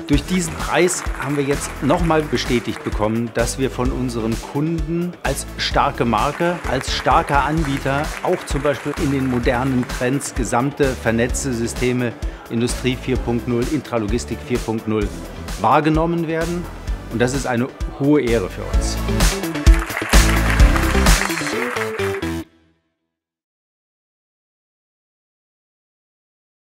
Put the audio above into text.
Durch diesen Preis haben wir jetzt nochmal bestätigt bekommen, dass wir von unseren Kunden als starke Marke, als starker Anbieter auch zum Beispiel in den modernen Trends gesamte vernetzte Systeme Industrie 4.0, Intralogistik 4.0 wahrgenommen werden. Und das ist eine hohe Ehre für uns.